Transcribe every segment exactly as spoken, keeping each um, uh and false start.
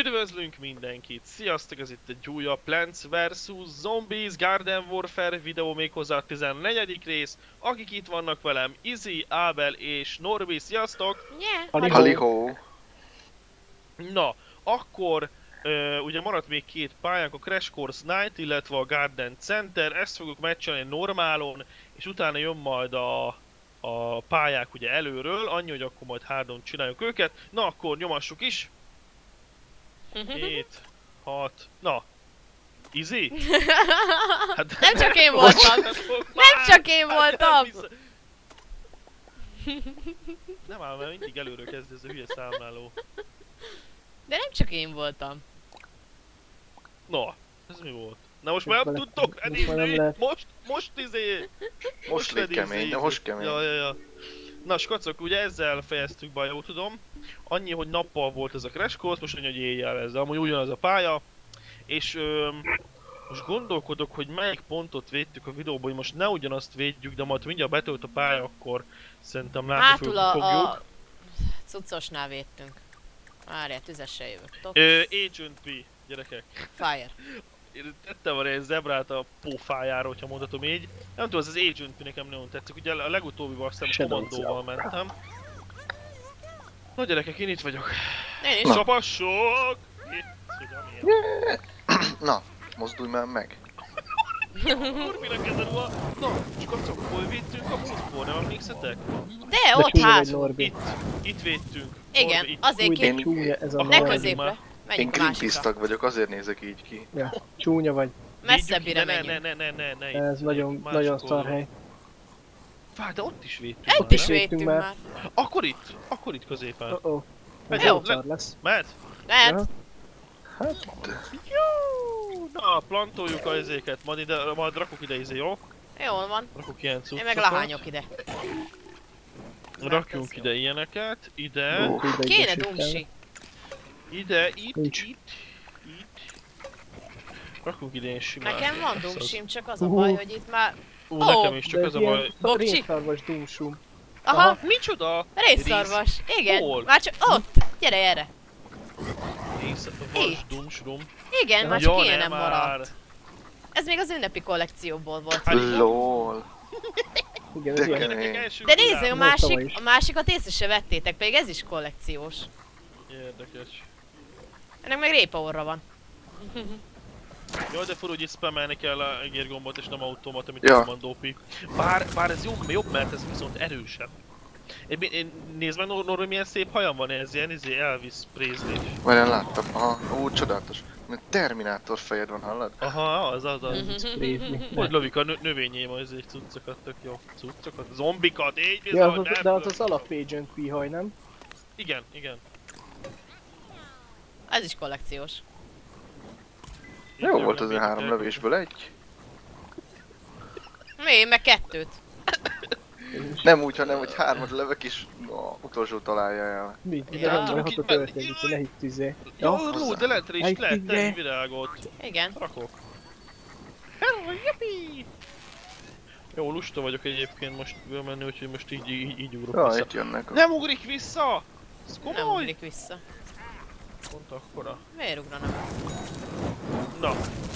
Üdvözlünk mindenkit! Sziasztok, ez itt egy újabb Plants versus. Zombies Garden Warfare videó, méghozzá a tizennegyedik rész. Akik itt vannak velem, Izzy, Ábel és Norbi, sziasztok! Yeah. Halihó! Na, akkor uh, ugye maradt még két pályánk, a Crash Course Night, illetve a Garden Center. Ezt fogjuk meccselni normálon, és utána jön majd a, a pályák ugye előről. Annyi, hogy akkor majd három csináljuk őket. Na, akkor nyomassuk is! hét, hat, na, Izzy? Hát, Nem csak én voltam! Nem csak én voltam! Nem áll, mert mindig előről kezd ez a hülye számláló. De nem csak én voltam. Na, ez mi volt? Na most már nem tudtok edízni! Most, most izé! Most légy kemény, de most kemény. Ja, ja, ja. Na skacok, ugye ezzel fejeztük be, jól tudom. Annyi, hogy nappal volt ez a Crash Course, most annyi, hogy éjjel ez, amúgy ugyanaz a pálya. És öm, most gondolkodok, hogy melyik pontot védtük a videóban, hogy most ne ugyanazt védjük, de majd mindjárt betölt a pálya, akkor szerintem látni Hátul a, fogjuk. a cuccosnál védtünk. Várjál, tüzessel jövök. Top. Ö, Agent P, gyerekek. Fire. Én tettem van egy zebrát a pofájára, hogyha mondhatom így. Nem tudom, ez az Agent P nekem nagyon tetszik. Ugye a legutóbbival azt hiszem kommandóval mentem. Na gyerekek, én itt vagyok. Én is. Csapassok! Na, mozdulj már meg. Kurvira kezedve. Na, skacok, hol védtünk a múltkor, nem emlékszetek? De ott hátul. Itt, itt védtünk. Igen, Norbi, itt. azért Én- ki... Csúnya ez a Akkor Ne Norbi. középre. már. Én Menjünk a Greenpeace másikra. tag vagyok, azért nézek így ki. Ja, csúnya vagy. Messzebbire Védjük ide, menjünk. Ne, ne, ne, ne, ne, Ez itt, nagyon, másik nagyon oldalon. szar hely. Várj, de ott is védtünk. Itt már, is nem? védtünk már. már. Akkor itt, akkor itt középen. Oh oh. Ez Jó, jó le- szar lesz. Mehet? Lehet. Ja. Hát, Jó! Na, plantoljuk a izéket, majd ide, majd rakok ide izé, jó? Jól van. Rakok ilyen Én cuccokat. meg lahányok ide. Rakjunk Ez ide jó. ilyeneket, ide, Ó. ide Kéne idősítem. dumsi. ide, itt, Nincs. itt, itt. Rakunk ide ilyen simán. Nekem van Ezt az- dumsim, csak az a Uhú. baj, hogy itt már... Ú, Ó, nekem is, csak de az a ez ilyen baj. Bokcsi? rénszarvas dumsum. Aha, Aha, micsoda? részszarvas. Igen, Hol? már csak ott. Gyere erre. Rész, vas, Itt. dumsrum. Igen, már Jó, csak ilyen nem nem már. maradt. Ez még az ünnepi kollekcióból volt. Hát, LOL. Igen, De ez ilyen. kemény. Gyerekek, első De nézd meg, a világ. Volt tavaly másik, is. a másikat észre se vettétek, pedig ez is kollekciós. Érdekes. Ennek meg répaorra van. Jaj, de fura, hogy itt spamelni kell a egérgombot és nem automata, mint Ja. a commandópi. Bár, bár ez jobb, jobb, mert ez viszont erősebb. Én, én, nézd meg, Nor Nor, milyen szép hajam van, ez ilyen izé Elvis Presley. Várjál, láttam. Aha, ó, csodálatos. Mert Terminátor fejed van, hallod? Aha, az az az. Prézni. Hogy lovik a nö növényém az izé cuccokat, tök jó. Cuccokat, zombikat, így bizony, Ja, az, nem de az tudom. az alap Agent P haj, nem? Igen, igen. Ez is kollekciós. Jó volt az az a három lövésből egy. Mi, én meg kettőt. Nem úgy, hanem hogy hármat lövök és a utolsó találja el. Mit? De Ja. nem Itt hatott men- történik, hogy ne hittüzzé. Jó, Ja, Ró, de lentre is Egy lehet tenni ide. virágot. Igen. Rakok. Hello, yippee! Jó, lusta vagyok egyébként most menni, úgyhogy most így, így, így ugrok Ja, vissza. itt jönnek. Nem ugrik vissza! Ez Nem komoly! ugrik vissza. Pont akkora. Miért ugranak? Na.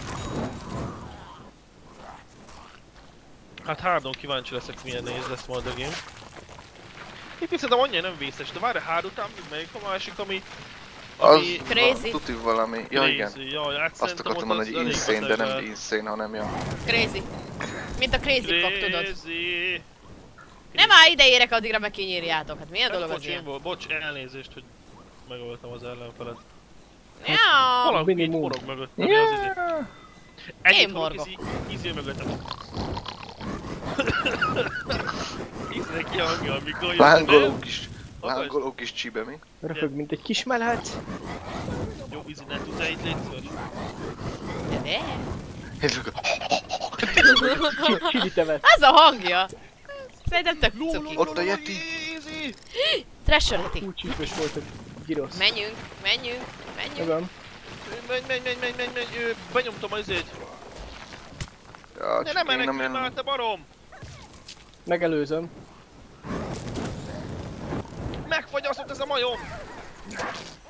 Hát hárdon kíváncsi leszek, milyen néz lesz majd a game. Itt szerintem annyira nem vészes, de várj, hár után melyik a másik, ami... Az ami... Crazy. tuti valami. Ja, igen. Crazy, jaj, hát Azt szerintem akartam ott mondani, az hogy elég insane, de nem bazevel. insane, hanem ja. Crazy. Mint a Crazy Pop, tudod. Crazy. Nem áll, ide érek, addigra meg kinyírjátok. Hát milyen Hát dolog az bocs, én ilyen? volt, bocs, elnézést, hogy megöltem az ellenfelet. Ja. Valami itt minimum. morog mögött, ami az izé. Yeah. Ennyit Én hallok, morgok. Izzy, Izzy mögöttem. Izzynek ki hangja, amikor jön. Lángoló kis, Akar- lángoló kis csibe, mi? röhög, mint egy kis mellett. Jó, Izzy, ne tudsz itt légy szíves. De? Csili tevet. Ez a hangja! Szerintem tök Ló, ló, cuki. ló, Ott a ló, Yeti. Izzy! Trasholeti. Úgy csípős volt a girosz. Menjünk, menjünk, menjünk. Magam. Menj, menj, menj, menj, menj, menj, ő, benyomtam az izét. Ja, Ne, csak nem én menekülj nem már, jön. te barom! Megelőzöm. Megfagyaszott ez a majom!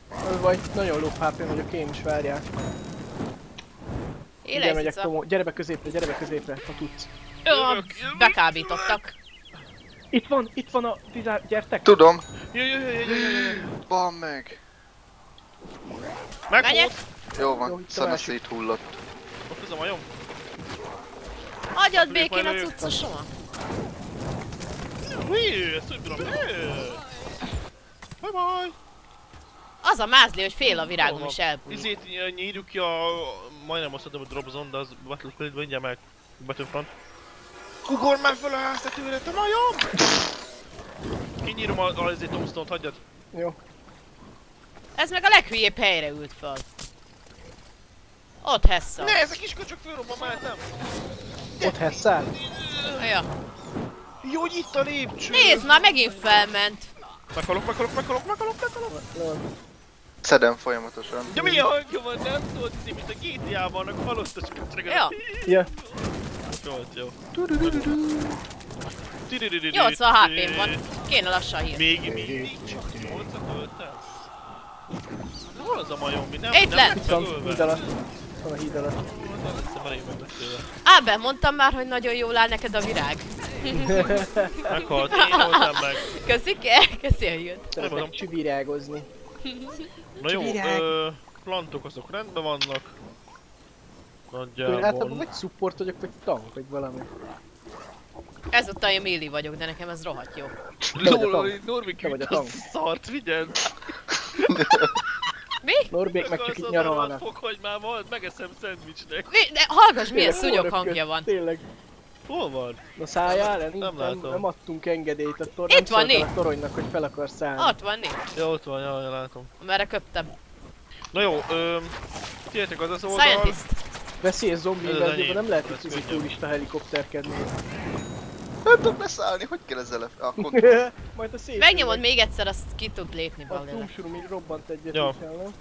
Vagy nagyon low há pé vagyok én is, várjál. Ide Éles megyek, cica. Tomó. Gyere be középre, gyere be középre, ha tudsz. Ö, bekábítottak. Itt van, itt van a tizár... Gyertek! Tudom. Jaj, jaj, jaj, jaj, jaj, jaj. Van meg. Meghalt! Menjek? Jó Jó, van, itt a Szana másik. széthullott. Ott az a majom. Hagyjad Lépj békén a elő. cuccosomat. Hű, ezt úgy bírom. Hű. Bye bye. Az a mázli, hogy fél a virágom Hol is van? elbújik. Izét ny- nyírjuk ki a... Majdnem azt mondom, hogy Drop Zone, de az Battlefield mondja meg. Battlefront. Ugorj már fel a háztetőre, te majom! Kinyírom a, a ezért tombstone-t, hagyjad. Jó. Ez meg a leghülyébb helyre ült fel. Ott hessza. Ne, ez a kis köcsök fölrobban mellettem. Ott hesszál? Ja. Jó, hogy itt a lépcső. Nézd már, megint felment. Meghalok, meghalok, meghalok, meghalok, meghalok. Lol. Szedem folyamatosan. De milyen hangja van, nem tudod, mint a gé té á-ban, annak halott a köcsögöt. Ja. Ja. Jó, jó. nyolcvan há pém van. Kéne lassan hír. Még mindig csak nyolcat öltesz? Hol az a majom? Mi nem, Itt nem lent. lett Itt van, megölve? híd alatt. Itt van a híd alatt. Ezt elég megbeszélve. Ábel, mondtam már, hogy nagyon jól áll neked a virág. Meghalt, én voltam meg. Köszi, köszi a hírt. mondom. Szeretek csüvirágozni. Na jó, Virág. ö, plantok azok rendben vannak. Én Nagyjából. általában vagy support vagyok, vagy tank, vagy valami. Ezúttal én Milli vagyok, de nekem ez rohadt jó. Lól, Norvik Te vagy a üt a tank. szart, figyeld! Mi? Norbék meg csak itt nyaralnak. Fokhagymál van, megeszem szendvicsnek. Mi? De hallgass, milyen Tényleg, szúnyog hol hangja röpköd? van. Tényleg. Hol van? Na szálljál le, nincs, Nem nem, látom. nem adtunk engedélyt a tor, Itt nem van, szóltál Nick. a toronynak, hogy fel akar szállni. Ott van, nincs. Ja, ott van, ja, ja, látom. Merre köptem. Na jó, öm... Tiétek az az oldal. Scientist. Veszélyes zombi Ez az invázióban enyém. nem lehet Ez egy könnyebb. turista helikopterkedni. Nem tudom leszállni, hogy kell ezzel le... Akkor Majd a szép. Megnyomod még egyszer, azt ki tud lépni A belőle. túlsúrum így robbant egyet. Ja. is el, nem?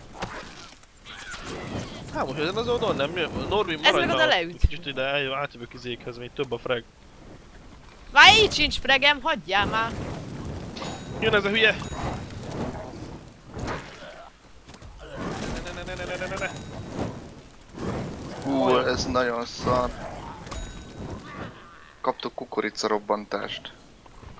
Hát most ezen az oldalon nem jön. Norbi, Ez maradj meg már oda ott. leüt. Kicsit ide eljön, átjövök izékhez, még több a frag. Várj, így sincs fregem, hagyjál már. Jön ez a hülye! Ne, ne, ne, ne, ne, ne, ne, ne. hú, ez nagyon szar. Kaptuk kukorica robbantást.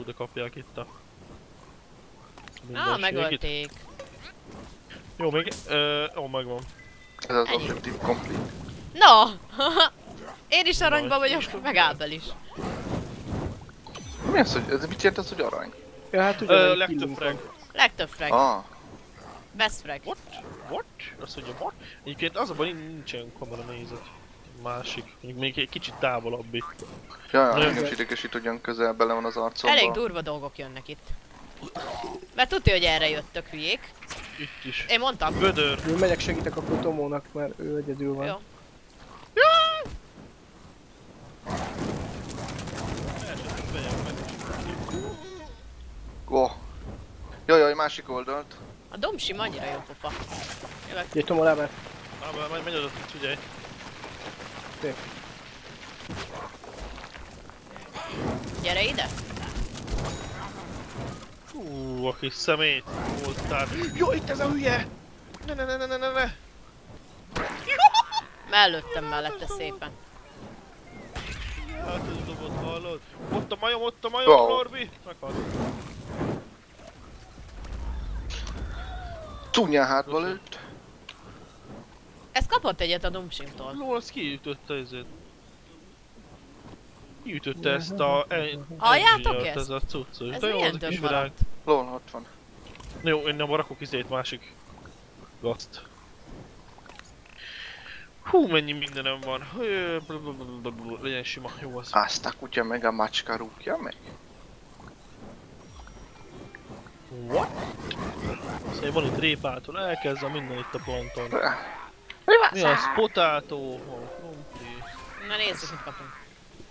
de kapják itt a... Ah, mindenségét. megölték. Jó, még... Ö, ó, megvan. Ez az Ennyi. objective complete. No! Én is aranyban Nagy. vagyok, meg Ábel is. Mi az, hogy ez mit jelent az, hogy arany? Ja, hát Ö, ugyanúgy legtöbb killünk frag. van. Legtöbb frag. Ah, Best frag. What? What? Azt mondja, what? Egyébként az a baj, nincsen kamera nézet. Másik. Még, még egy kicsit távolabbi. ja, ja, Nem. engem is idegesít, hogy olyan közel bele van az arcomba. Elég durva dolgok jönnek itt. Mert tudja, hogy erre jöttök, hülyék. Itt is. Én mondtam. Gödör. Én megyek segítek akkor Tomónak, mert ő egyedül van. Jó. Elsőt bejön meg. Oh. Jaj, jaj, másik oldalt. A domsim annyira jó pofa. Jövök. Ugye Tomó lábát. Á, majd megy oda, figyelj. Gyere ide. Hú, a kis szemét. Voltál. Jó, itt ez a hülye! Ne, ne, ne, ne, ne, ne, ne. Mellőttem mellette szépen. Hát ez dobott, hallod? Ott a majom, ott a majom, Wow. Norbi! Meghalt. Csúnyán hátba lőtt. Ez kapott egyet a domsimtól. Lól, az kiütötte ezért. Kiütötte ezt a... en- Halljátok engineert, ezt? Ez a cuccos. Ez De jó, milyen az a több kis virág. maradt? Lol, ott van. Jó, én nem rakok izét másik gazt. Hú, mennyi mindenem van. Ö, blablabla, legyen sima, jó az. Azt a kutya meg a macska rúgja meg. What? Szóval van itt répától, elkezd a minden itt a ponton. Mi az? Potato, hol krumpli. Na nézzük, mit kapunk.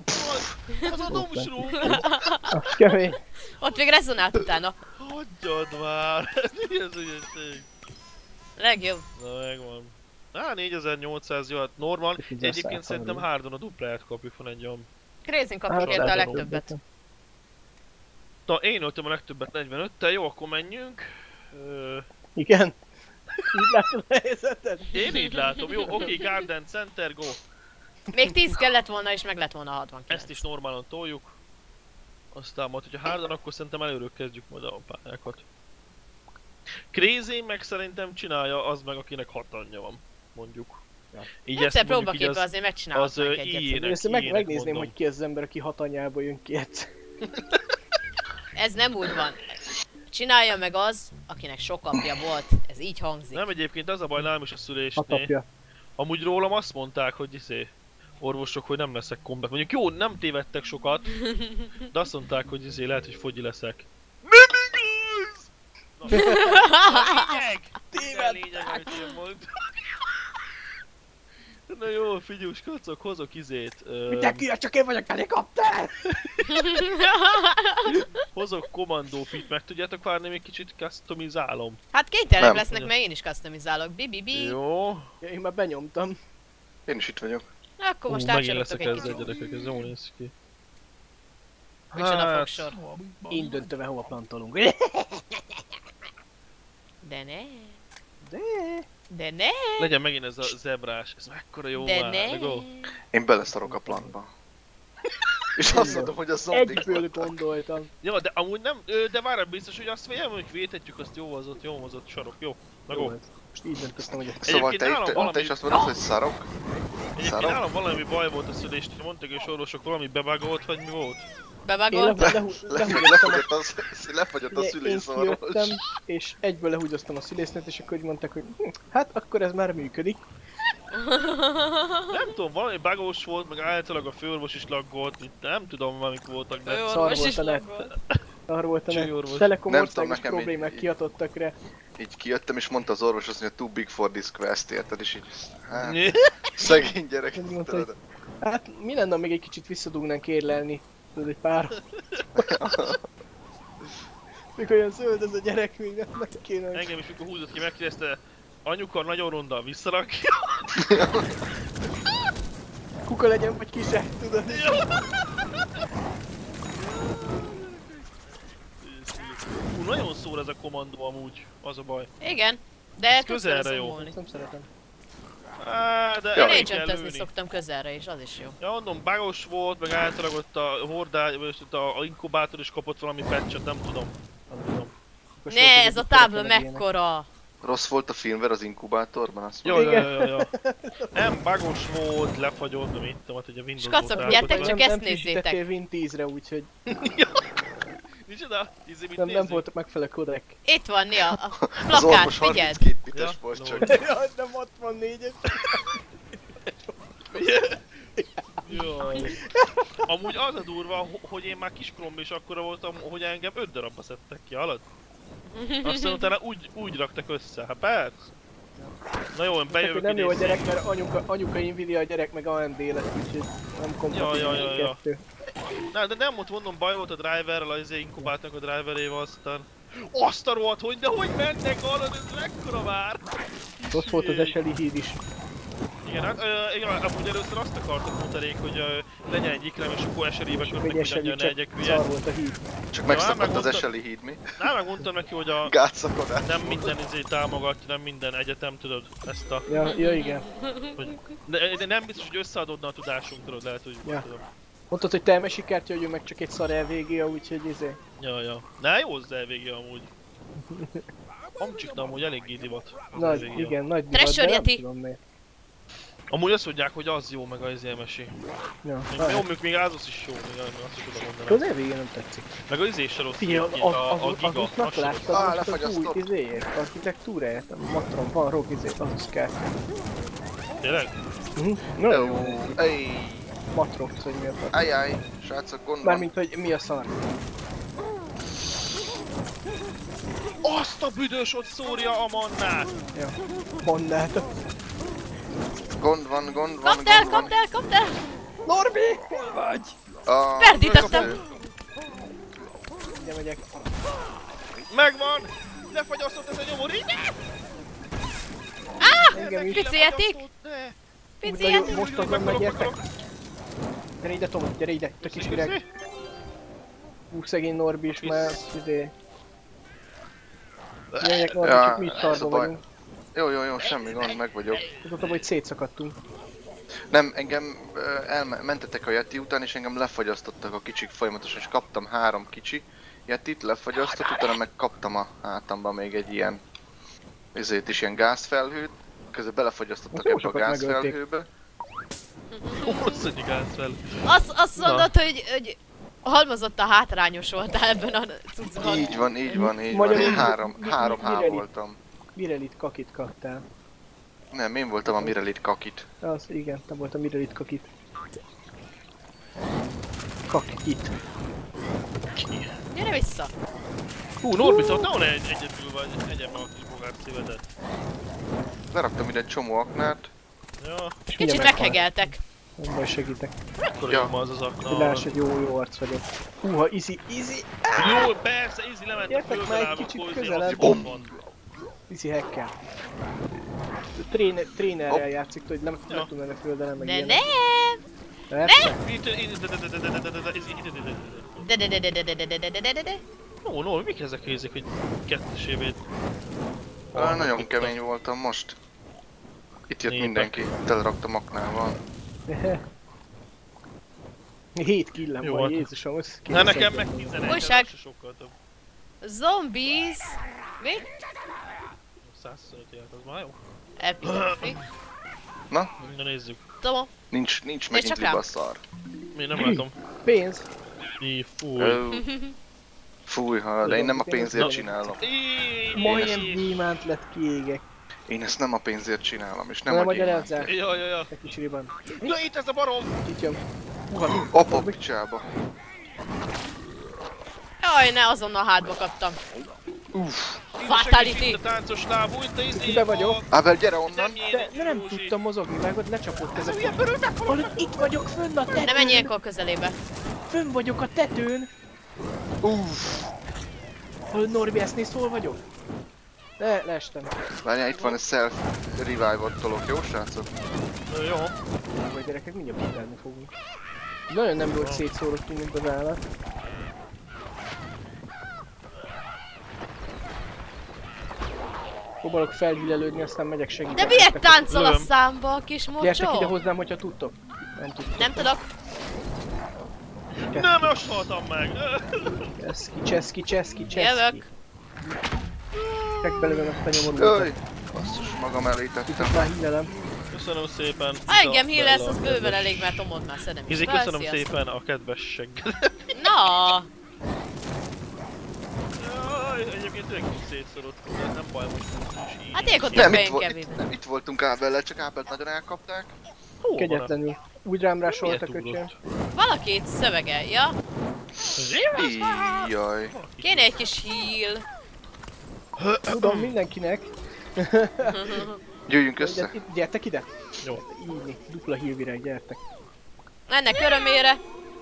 Az a domsrú! Az kemény. Ott még rezonált utána. Hagyjad már! Ez mi az ügyesség? Legjobb. Na megvan. Á, négyezer-nyolcszáz jöhet normal. Egyébként szerintem Hardon a dupláját kapjuk van egy olyan. Crazy-n kapjuk Hát, érte a lehet, legtöbbet. Na, én öltem a legtöbbet negyvenöttel, jó, akkor menjünk. Ö, Igen. Így látod a helyzetet? én így látom, jó, oké, okay, Garden Center, go. Még tíz kellett volna és meg lett volna hatvankilenc. Ezt is normálon toljuk. Aztán majd, hogyha Hardon, akkor szerintem előről kezdjük majd a pályákat. Crazy meg szerintem csinálja az meg, akinek hat anyja van, mondjuk. Ja. Így Egyszer ezt mondjuk így próbaképpen az, azért megcsinálok az meg ö, egyet. ilyenek, Ezt meg, ilyenek megnézném, mondom. hogy ki az ember, aki hat anyjából jön ki egyszer. Ez nem úgy van. Csinálja meg az, akinek sok apja volt. Ez így hangzik. Nem, egyébként az a baj nálam is a Hat szülésnél. apja. Amúgy rólam azt mondták, hogy izé, orvosok, hogy nem leszek komplet. Mondjuk jó, nem tévedtek sokat, de azt mondták, hogy izé, lehet, hogy fogyi leszek. Nem igaz! Na, a lényeg! Tévedtek! Lényeg, amit én mondtam. Na jó, figyús, kacok, hozok izét. öm, Mindenki, csak én vagyok helikopter! Hozok kommandófit, meg tudjátok várni, még kicsit customizálom. Hát kénytelenek Nem. lesznek, mert én is customizálok. Bi, bi, bi. Jó. Ja, én már benyomtam. Én is itt vagyok. Na, akkor most Ú, megint átcsalogtok leszek egy ezzel, kicsit. gyerekek, ez jól néz ki. Micsoda fogsor. Én döntöm el, hova plantolunk. De ne. De... De ne. Legyen megint ez a zebrás, ez mekkora jó De már, ne. legó. Én beleszarok a plantba. És azt mondom, hogy a zombik Egyből voltak. gondoltam. Ja, de amúgy nem, ö, de várj, biztos, hogy azt mondjam, hogy védhetjük, azt jó hozott, jó hozott sarok, jó. Legó. Jó, most így döntöttem, hogy Szóval Egyébként te, nálam te, valami- te is azt mondod, hogy szarok? Egyébként Szarok? nálam valami baj volt a szülésnél, mondták, hogy orvosok valami bebagolt, vagy mi volt? én Bevágolt? le, le, le, Le- lefagyott Lefagyott a, lefagyott a Én szülészorvos. kijöttem, és egyből lehúgyoztam a szülésznőt, és akkor így mondták, hogy hm, hát akkor ez már működik. Nem tudom, valami bagos volt, meg általában a főorvos is laggolt, itt nem tudom, valamik voltak, de... Jó, Szar orvos volt is a net. laggolt. Arra volt a Cső net. orvos. Telekom Nem tudom, országos nekem így- problémák így- kihatottak rá. Így kijöttem, és mondta az orvos azt, hogy too big for this quest, érted? És így, hát, Nyí. szegény gyerek, Azt mondta, tudod. Hát mi lenne, ha még egy kicsit visszadugnánk érlelni? Tudod, egy pár. Mikor olyan zöld ez a gyerek, még nem meg kéne. hogy- Engem is mikor húzott ki, megkérdezte, anyuka nagyon ronda, visszarakja. Kuka legyen, vagy kisek, tudod? Hú, nagyon szór ez a kommandó amúgy, az a baj. Igen. De Ez tudsz közelre vele jó. szomolni. Nem szeretem. Á, de Ja, elég Én kell agentezni lőni. szoktam közelre, és az is jó. Ja, mondom, bagos volt, meg általában ott a hordá, vagy ott a, a inkubátor is kapott valami patchet, nem tudom. Nem tudom. Akkor Ne, sokkal ez a jobb tábla meg ilyenek. mekkora! Rossz volt a filmver az inkubátorban, azt Ja, mondja. ja, ja, ja, ja. Nem, bagos volt, lefagyott, de mit tudom, hát ugye Windows Skacok, volt gyertek rákotva. csak nem, ezt nem nézzétek. frissítettél Win tízre, úgyhogy Micsoda? Izé, mit nem, nem nézzük? volt megfelelő kodek. Itt van, mi a, a Az plakát, orvos figyeld! harminckét bites Ja, volt csak. lol. Jaj, nem hatvannégyes. Jaj. Amúgy az a durva, ho- hogy én már kiskoromban is akkora voltam, hogy engem öt darabba szedtek ki, hallod? Aztán utána úgy, úgy raktak össze, hát persze. Na jó, én Csak hogy bejövök nem jó a ide, gyerek, mert anyuka, anyuka Nvidia, a gyerek meg á em dé lett, úgyhogy nem kompatibilis Ja, ja, ja, ja. a kettő. Na, de nem ott mondom, baj volt a driverrel, az izé inkubáltnak a driverével, aztán... Azt a rohadt, hogy de hogy mennek, hallod, ez mekkora vár! Rossz volt az eseli híd is. Igen, hát ö, igen, amúgy először azt akartak mondanék, hogy ö, legyen egy ikrem, és akkor eserébe Egy kötnek, hogy eseli annyian ne csak egyek hülye. szar volt a híd. Csak megszakadt az megmondta- eseli híd, mi? Na, megmondtam neki, hogy a... Gátszakadás. Nem minden izé támogatja, nem minden egyetem, tudod, ezt a... Ja, ja igen. Hogy, de, de nem biztos, hogy összeadódna a tudásunk, tudod, lehet, hogy... Ja. Tudom. Mondtad, hogy te mesikártya, hogy ő meg csak egy szar el végé, úgyhogy izé. Ja, ja. Ne, jó az elvége amúgy. Amcsikna amúgy eléggé divat. az Nagy, elvége. igen, nagy divat, de Treasure nem Yeti. tudom miért. Amúgy azt mondják, hogy az jó, meg az elmesi. Ja, Még, hát. jó, még, még az is jó, még azt is tudom De mondani. az elvégén nem tetszik. Meg az izé se rossz, Figyelj, az, egyébként, a, az, a az, giga. az útnak az se rossz. láttad Á, most az új lefagyasztott. izéjét, architektúráját, a matron, van rog izé, az is kell. Tényleg? Mhm. Na Jó, jó, ej, matron, hogy mi a fasz. ajjaj, srácok, gond van. Mármint, hogy mi a szar. Azt a büdös ott szórja a mannát! Ja, mannát. Gond van, gond van, Kapd el, gond van. kapd el, kapd el! Norbi, hol vagy? A... Ferdítettem. Ide megyek. Megvan! Lefagyasztott ez a nyomor, ide! Engem is. Pici játék? Ne! Pici Úgy játék? vagyok, most azon Meghalok, megértek. meghalok. Gyere ide, Tomi, gyere ide, te kis virág. Izé? Hú, szegény Norbi is Kis- már, izé. Jöjjek Norbi, Ja, csak mi is ez a szarba baj. vagyunk. Jó, jó, jó, semmi gond, meg vagyok. Tudod, hogy szétszakadtunk. Nem, engem ö, elmentetek a Yeti után, és engem lefagyasztottak a kicsik folyamatosan, és kaptam három kicsi Yetit, lefagyasztott, utána meg kaptam a hátamba még egy ilyen ezért is ilyen gázfelhőt, közben belefagyasztottak Azt jó ebbe a sokat megölték. gázfelhőbe. Hol az egyik gáz fel? Azt, azt Na. mondod, hogy, hogy Halmozottan hátrányos voltál ebben a cuccban. Így van, így van, így van. Magyarul Én mi- három, mi- három mi- há Mirelit? voltam. Mirelit kakit kaptál. Nem, én voltam a Mirelit kakit. Az, igen, te volt a Mirelit kakit. Kakit. Gyere vissza! Hú, Norbi, szóval nagyon egy, egyedül vagy, egyedül a kis bogár szívedet. Leraktam ide egy csomó aknát. Ja, És Kicsit mindjárt meghal. meghegeltek. Nem baj, segítek. mekkora Ja. ja. az az akna. Hogy láss, hogy jó, jó arc vagyok. Húha, easy, easy, Jó, persze, Izzy lement a Gyertek már egy földalába, kicsit akkor közelebb. Izzy van. easy hackkel. Tréner, trénerrel Hopp. játszik, hogy nem, nem Ja. tud menni földelen, meg De ilyenek. nem! Persze. Itt, itt, de, de, de, de, de, de, de, de, Izzy, ide, ide, ide, ide. De de de de de de de de de de de de de. Nó, no, mik ezek hézik, hogy kettesévét? Ah, nagyon kemény voltam most. Itt jött Népek. mindenki, teleraktam aknával. Hét killem Jó, van, hát. Jézusom, ez Na nekem kétszáz meg van. tizenegy, Újság. ez se sokkal több. Zombies! Mi? százszor élet, az már jó. Epidemic. Na, Na nézzük. Tudom. nincs, nincs csak megint rám. riba szar. Mi nem látom. Pénz. Í, fúj. Ö, Fúj, ha, de én nem a pénzért Na. csinálom. Í, Majdnem í. gyémánt lett kiégek. Én ezt nem a pénzért csinálom, és nem Nem a vagy gyémánt. elzár. Ja, ja, ja. Te kis riban. Na itt ez a barom! Itt jön. Húha. Apa picsába. Jaj, ne, azonnal hátba kaptam. Uff. Fatality. Itt a táncos lábú, itt a izé. Ide vagyok. Ábel, gyere onnan! De, de nem tudtam mozogni, meg ott lecsapott ez a... Hallod, itt vagyok fönn a tetőn! Ne menj ilyenkor közelébe. Fönn vagyok a tetőn! Uff. Hallod, Norbi, ezt nézd, hol vagyok? Le, leestem. Várjál, itt van egy self revive-ot tolok, jó srácok? Jó. Vagy gyerekek, mindjárt bítelni fogunk. Nagyon nem jó, hogy szétszórodtunk, mint az állat. Próbálok felhillelődni, aztán megyek segíteni. De miért táncol a Lövöm. számba, kis Gyertek ide mocsó? hozzám, hogyha tudtok. Nem tudtok. Nem tudok. Nem, most haltam meg! Cseszki, cseszki, cseszki, cseszki. Jövök. Csak belőlem ezt a Jaj! nyomorultat. Basszus, magam elé Itt tettem. már hílelem. Köszönöm szépen. Ha engem Ida, hílesz, Bella, az bőven kedves. elég, mert Tomot már szedem is. Izé, fel, köszönöm sziasztok. szépen a kedves seggedet. Na, Jaj, egyébként tényleg kicsit szétszorodtunk, de nem baj, most is így. hát ilyenkor Nem, többen itt, vo- kevés. itt, nem, itt voltunk Ábellel, csak Ábelt nagyon elkapták. Hol van a- Kegyetlenül. Úgy rám rásolt a Miért köcsöm. ugrott? Valaki itt szövegelja. Jaj. Kéne egy kis heal. Tudom mindenkinek. Gyűjjünk össze. Gyert, itt- gyertek ide. Jó. Írni. Dupla hírvirág, gyertek. Ennek örömére.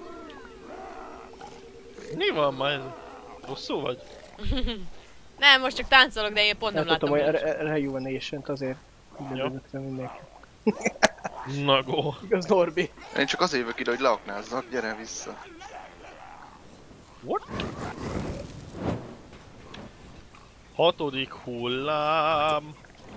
Mi van ma ez? Rosszul vagy? Nem, most csak táncolok, de én pont nem Nem láttam. tudom, hogy hogy- Re- Re- Rejuvenation-t azért. Ja. Ide mindenki. Na go. Igaz, Norbi. Én csak azért jövök ide, hogy leaknázzak, gyere vissza. What? Hatodik hullám.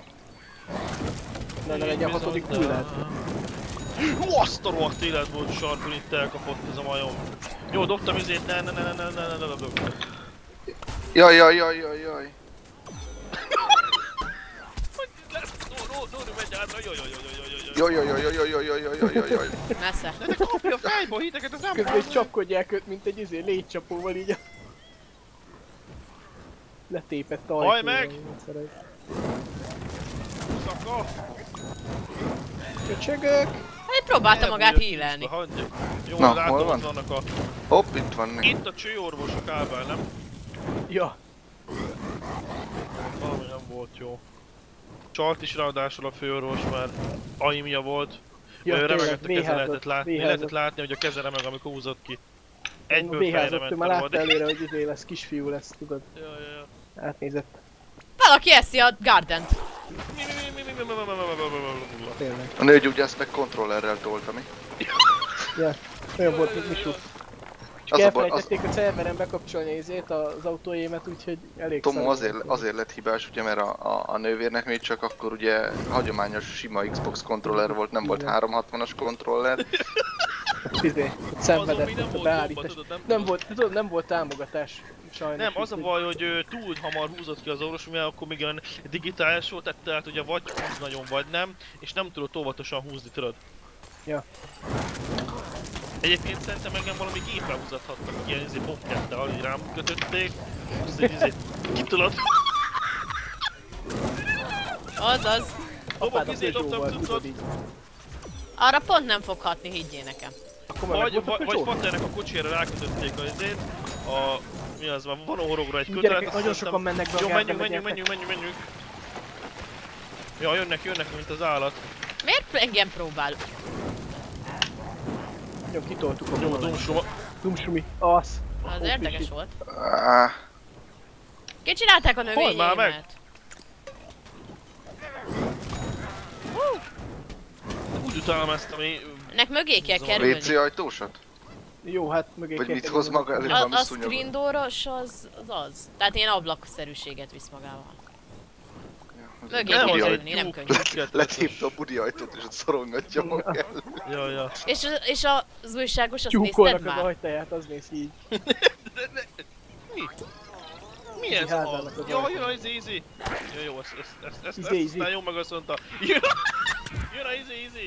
Ne, ne legyen hatodik hullát. Hú, azt a rohadt élet volt sarkon, itt elkapott ez a majom. Jó, dobtam izét, ne, ne, ne, ne, ne, ne, ne, ne, ne, ne. Jaj, jaj, jaj, jaj, jaj. Nóri megy át, jaj, jaj, jaj, jaj, jaj, jaj, jaj. Jaj, jaj, jaj, jaj, jaj, jaj, jaj, jaj, jaj. Messze. De te kapja a fejbe a hiteket, az Közben ember. egy csapkodják őt, mint egy izé légycsapóval így a... Letépett ajtó. Hajj meg! Szaka. Köcsögök! Hát én próbálta magát hílelni. Hagyjuk. Jó, Na, látom, hol van? ott vannak a... Hopp, itt van neki. Itt a csőorvosok Ábel, nem? Ja, Valami nem volt jó. Csalt is ráadásul a főorvos, mert aimja volt. ja Ő tényleg, remegett a keze, lehetett véházott, látni, lehetett véházott. látni, hogy a keze remeg, amikor húzott ki. Egyből fejre Véházott, ment ő már a látta rohadt. előre, hogy izé lesz, kisfiú lesz, tudod. Ja, ja, ja. Átnézett, Valaki eszi a Gardent. Mi, mi, mi, mi, mi, mi, mi, mi, mi, mi, mi, mi, mi, mi. tényleg. A nőgyógyász meg kontrollerrel tolta, mi? Ja, olyan volt, mint Misu. Csak Az a baj, az, elfelejtették a szerveren bekapcsolni izét, az autóémet, úgyhogy elég Tomó szar azért, volt. azért lett hibás, ugye, mert a, a, a nővérnek még csak akkor ugye hagyományos sima Xbox kontroller volt, nem volt Igen. háromszázhatvanas kontroller. Izé, ott Azon mi szenvedett nem ott a volt beállítás. bomba, tudod, nem Nem tudod. volt, tudod, nem volt támogatás. Sajnos. Nem, az a úgyhogy- baj, hogy ő túl hamar húzott ki az orvos, mivel akkor még olyan digitális volt, tehát, tehát ugye vagy húz nagyon, vagy nem, és nem tudott óvatosan húzni, tudod? Ja. Egyébként szerintem engem valami géppel húzathattak, ilyen izé bobcattel, így rám kötötték. Az egy izé kitolod. Azaz. Dobok Apád a izé, dobtam Peugeot-val, cuccot. tudod így. Arra pont nem fog hatni, higgyél nekem. Akkor már Vagy, megvolt a vagy, vagy Peugeot? Faternek a kocsira rákötötték a izét. A... Mi az van? Van horogra egy kötelet. Gyerekek, azt nagyon hiszem- sokan mennek be a Jó, gárba, menjünk, menjünk, legyetek. menjünk, menjünk, menjünk. Ja, jönnek, jönnek, mint az állat. Miért engem próbál? Nagyon kitoltuk a Jó, vonalat. dumsuma. Dumsumi. Az. Az Ó, érdekes kicsit. volt. Ah, Kicsinálták a már növényeimet. meg? Úgy utálom ezt, ami... Ennek mögé kell Szóval vé cé kerülni. ajtósat? Jó, hát mögé Vagy kell mit tenni hoz a- maga elé? A, valami a szúnyogot. screen door-os az, az az. Tehát ilyen ablakszerűséget visz magával. Mögé Nem kell az egy kerülni, nem tyúk, könnyű. tyúk Letépte a budi ajtót és ott szorongatja magát. Ja, ja. És, és az újságos, azt nézted Tyúkolnak az már? ajtaját, az néz ki így. Mi? Mi ez? Házálnak az Ja, ajtón. jön az easy. Ja, jó, ezt, ezt, ezt, ezt, Izé, ezt izé. aztán jó meg azt mondta. Jön a... Jön a easy, easy.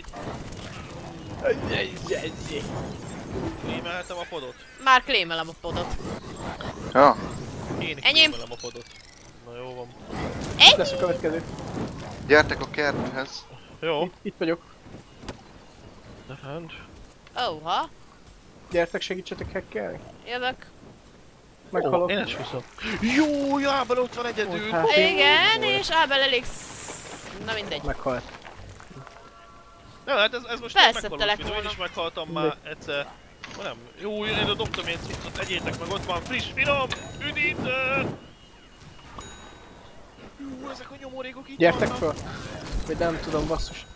Klémelhetem a podot. Már klémelem a podot. Ja, Én Enyém. klémelem a podot. Na jó van. Lesz a következő. gyertek a kerthez. Jó. Itt, itt vagyok. De fent. Ó, ha? Gyertek, segítsetek hackelni. Jövök. Meghalok. Én is viszont. Jó, Jábel ott van egyedül. Ott hát. Igen, és Ábel elég... sz- Na mindegy. Meghalt. Nem, hát ez, ez most Persze, megvalósult. Én telefonon. is meghaltam már egyszer. Ma nem. Jó, én oda dobtam ilyen cuccot, egyétek meg, ott van friss, finom, üdítő! Jú, ezek a nyomorékok itt Gyertek vannak. föl. Vagy nem tudom, basszus.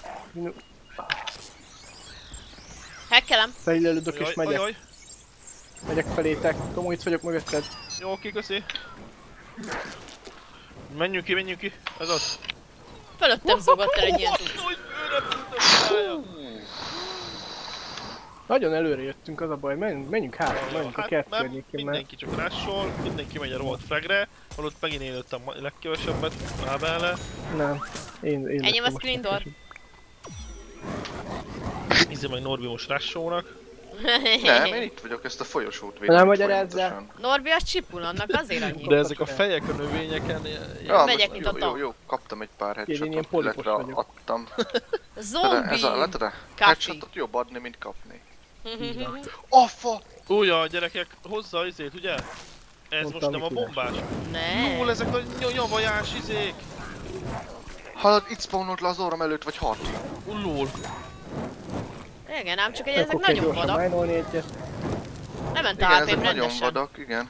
Hackelem. Felillelődök és Jaj, megyek. ajaj. Megyek felétek. Tomó, itt vagyok mögötted. Jó, oké, köszi. Menjünk ki, menjünk ki. Ez az. Fölöttem zogott el egy ilyen cucc. Hogy fölrepültem a szája. Nagyon előre jöttünk, az a baj. Menjünk, menjünk hátra, menjünk a Hát, kert nem, környékén, mert... mindenki csak rássol, mindenki megy a rohadt fragre, holott megint én lőttem a legkevesebbet, Ábelre. Nem. Én, én Ennyi lettem a most screen door. legkésőbb. Izé meg Norbi most rássolnak. Nem, én itt vagyok, ezt a folyosót védem. Nem magyarázzál. folyamatosan. Norbi az csipul, annak azért annyi. De ezek a fejek a növényeken... Ja, Megyek, most mint jó, a jó, tank. jó, kaptam egy pár én ilyen headshotot, polipos illetve vagyok. adtam. De Zombi! ez a, látod -e? Headshotot jobb adni, mint kapni. Affa! Újja, gyerekek, hozza az izét, ugye? Ez Mondtam, most nem a mit tudás. bombás? Ne. Jól, ezek a ny- nyavajás izék! Hallod, itt spawnolt le az orrom előtt, vagy hat. Ullul! Igen, ám csak egy, ezek Akkor kell nagyon gyorsan vadak. májnolni egyet. Nem ment a Igen, há pém ezek nagyon rendesen. vadak, igen.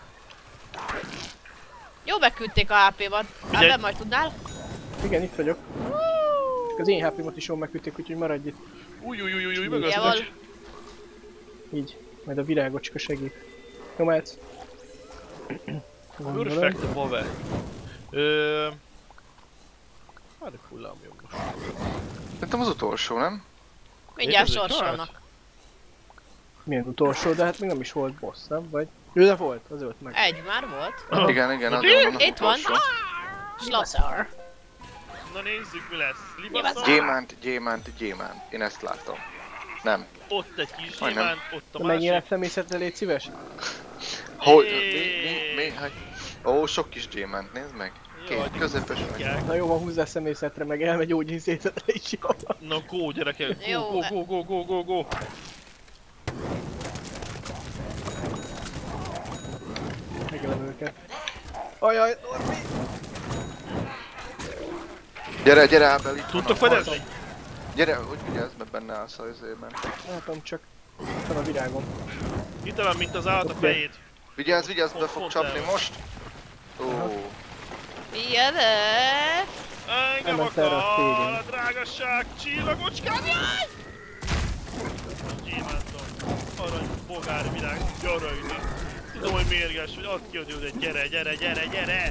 Jó beküldték a há pé-mat. Figyelj. Ábel, majd tudnál? Igen, itt vagyok. Csak az én há pémat is jól megütték, úgyhogy maradj itt. Új, új, új, új, új, Jól. mögöttük! Így. Majd a virágocska segít. Jó, mehetsz. Gondolom. Perfect bove. Ö... Hány hullám jön most? Szerintem az utolsó, nem? Mindjárt Létezik sorsolnak. Milyen utolsó, de hát még nem is volt boss, nem? Vagy? Ő de volt, az ölt meg. Egy már volt. Igen, igen, azért van az Itt van. utolsó. Schlosser. Na nézzük mi lesz. Libaszar. Gyémánt, gyémánt, gyémánt. Én ezt látom. Nem. Ott egy kis Majdnem. gyémánt, ott a De mennyire másik. személyzetre légy szíves? Hogy? Jé. Mi, mi, mi, hogy? Ó, sok kis gyémánt, nézd meg. Jaj, Két közepes meg. kell. Na jó, van húzzá személyzetre, meg elmegy gyógyintézetre is jó. Na go gyerekek, Jó. go, go, go, go, go, go. Megelem őket. Ajaj, Norbi! Gyere, gyere, Ábel, itt Tudtok van a- fedezni? Gyere, hogy vigyázz, mert benne állsz az izében. Látom csak. Itt van a virágom. Itt van, mint az állat a Oké. fejét. Vigyázz, vigyázz, be Pont- fog pont csapni erre. most. Ó, Jövök! Engem Elment erre a akar tégén. a drágasság csillagocskám, jaj! Gyémántom, arany, bogár világ, gyere ide. Tudom, hogy mérges vagy, add ki a dődet, gyere, gyere, gyere, gyere!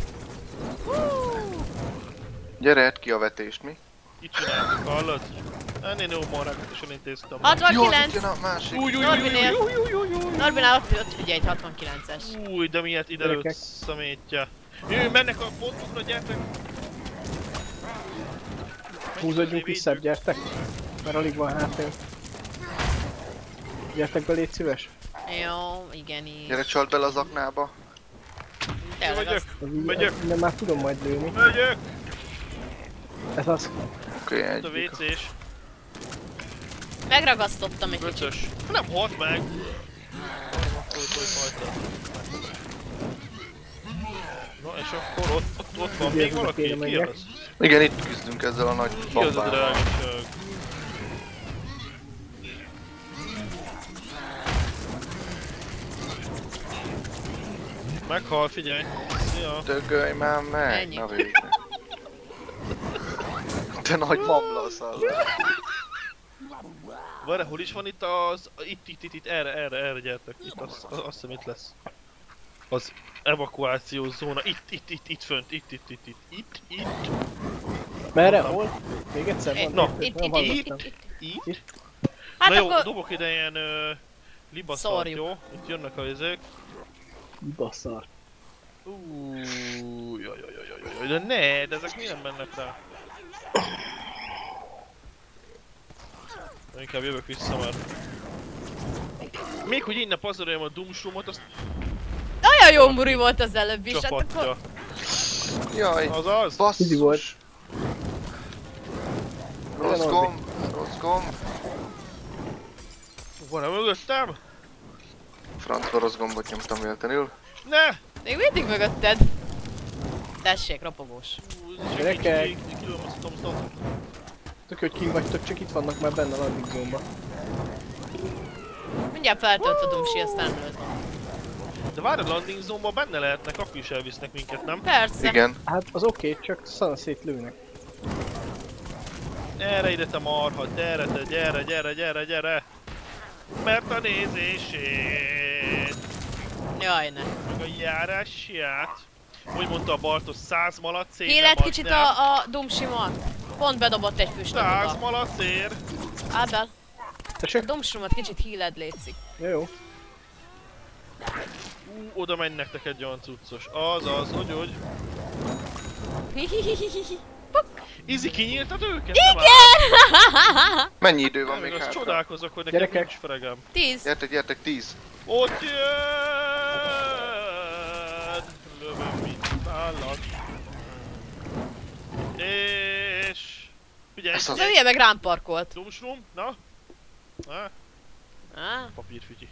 gyere, edd ki a vetést, mi? Itt csináltuk, hallod? Ennél jó marrákatosan intéztem. Jó, itt hatvankilenc! jön a másik. Új, új, új, új, Norbinél. új, új, új, új, új. Norbinál ott, ott figyelj, egy hatvankilences. Új, de miért ide lőtt Gyerekek. szemétje. Jöjj, mennek a pontunkra, gyertek! Húzódjunk vissza, gyertek. Mert alig van hátén. Gyertek be, légy szíves. Jó, igen így. Gyere, csald bele az aknába. Tényleg Megyek, az... Az így- megyek, De már tudom majd lőni. megyek! Ez az. Oké, Itt a egy. vé cés. Megragasztottam egy kicsit. Ötös. Nem halt meg! Hogy hogy hagyta. Na és akkor ott, ott, ott van még Ugye, valaki? kéne Ki menjek. az? Igen, itt küzdünk ezzel a nagy Ki az a bambával. drágaság? Meghal, figyelj! Szia! Dögölj már meg! Ennyi. Na végre. Te nagy mamla szallál. Várj, hol is van itt az... Itt, itt, itt, itt, erre, erre, erre gyertek. Itt azt, azt hiszem itt lesz. Az evakuációs zóna. Itt, itt, itt, itt fönt. Itt, itt, itt, itt, itt, itt, Merre? Mondtam. Hol? Még egyszer van? Na, Itt, Nem itt, itt, hallottam. itt, itt. itt. Hát Na jó, akkor... dobok ide ilyen uh, libaszart, Szórjuk. jó? Itt jönnek a izék. Basszar. Uuuuh, jaj, jaj, jaj, jaj, jaj, de ne, de ezek mi nem mennek rá? Inkább jövök vissza már. Még hogy innen pazaroljam a Doomsroomot, azt Olyan jó muri volt az előbb is, hát csapatja. akkor... Jaj, Azaz? Easy volt. basszus. Rossz gomb, rossz gomb. Van-e mögöttem? Francba rossz gombot nyomtam véletlenül. Ne! Még mindig mögötted. Tessék, ropogós. Gyerekek! Kilőm azt a Tombstone-t. Tök, hogy ki vagytok, csak itt vannak már benne a landing zónba. Mindjárt feltöltöm si, aztán lőtt. De várj, a landing zone-ba benne lehetnek, akkor is elvisznek minket, nem? Persze. Igen. Hát az oké, csak szana szétlőnek. Gyere ide te marha, gyere te, gyere, gyere, gyere, gyere! Mert a nézését, Jaj, ne. meg a járásját, úgy mondta a Bartos, száz malacér, Híled kicsit a, a Doomsimat. Pont bedobott egy Száz füstöt malacér! Ábel, a Tessék? Doomsimat kicsit híled létszik. Jó, jó. Ú, oda menj nektek egy olyan cuccos. Az, az, hogy, hogy. Izi, kinyírtad őket? Igen! Mennyi idő van Nem, még azt hátra? csodálkozok, hogy nekem Gyerekek. nincs fregem. Tíz. Gyertek, gyertek, tíz. Ott jön! Lövöm, mint állat. És... Figyelj, Ez Az az- a hülye meg rám parkolt. Doomsroom, na? Na, Á, papírfütyi.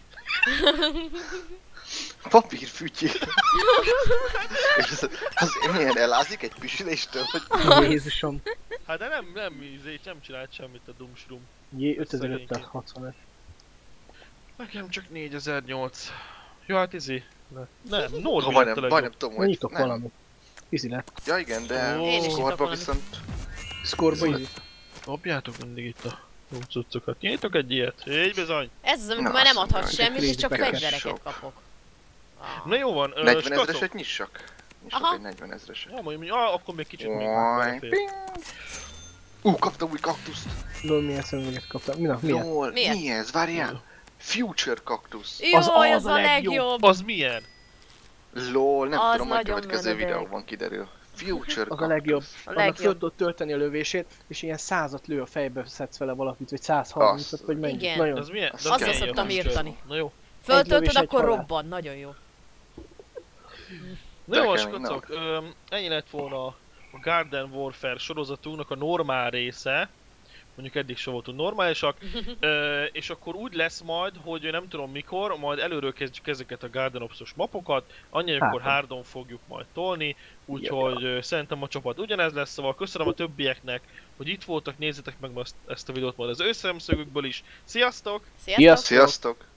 Papírfütyi. És ez, az milyen elázik egy pisüléstől, hogy Jézusom. Hát de nem, nem, izé, nem csinált semmit a Doomsroom. Jé, ötezer-ötszázhatvanöt. Nekem csak négyezer-nyolc. Jó, hát izé. Ne. Nem, ha Norbi lett a majdnem, legjobb. majdnem tudom, hogy Nyitok nem. valamit. Easy lett. Ja igen, de Ó, Én is nyitok skorba valamit. viszont... Scoreba easy. Dobjátok mindig itt a jó cuccokat. Nyitok egy ilyet. Így bizony. ez az, amikor Na, már nem azt adhat mondja, semmit, és csak crazy fegyvereket sok. kapok. Ah. Na jó van, ö, negyven skatok. ezreset nyissak. Nyissak Aha. egy negyven ezreset. Ja, mondjuk, ah, akkor még kicsit még Oj, belefér. ping. Ú, kaptam új kaktuszt. Lol, milyen szemüveget kaptam. Mi, na, milyen? Jól, Miért? mi ez? Várjál. Future kaktusz. Jó, Az- az, az a a legjobb. legjobb. Az milyen? Lol, nem Az tudom, majd nagyon következő menő. videóban kiderül. Future Az a legjobb. kaktusz. A Annak föl legjobb. tudod tölteni a lövését, és ilyen százat lő a fejbe, szedsz vele valakit, vagy százharmincat, Azt. vagy mennyi. Igen. Nagyon. Az milyen? Azt De Azzal milyen szoktam jó? írtani. Na jó. Föltöltöd, lövés, egy akkor halál. robban. Nagyon jó. Na jó, De kemény, skacok, öm, ennyi lett volna a Garden Warfare sorozatunknak a normál része. Mondjuk eddig sem voltunk normálisak. Ö, és akkor úgy lesz majd, hogy nem tudom mikor, majd előről kezdjük ezeket a Garden Ops-os mapokat. Annyi, hogy akkor Hát. hardon fogjuk majd tolni. Úgyhogy ö, szerintem a csapat ugyanez lesz, szóval köszönöm a többieknek, hogy itt voltak, nézzetek meg ezt, ezt a videót majd az ő szemszögükből is. Sziasztok! Sziasztok! Sziasztok!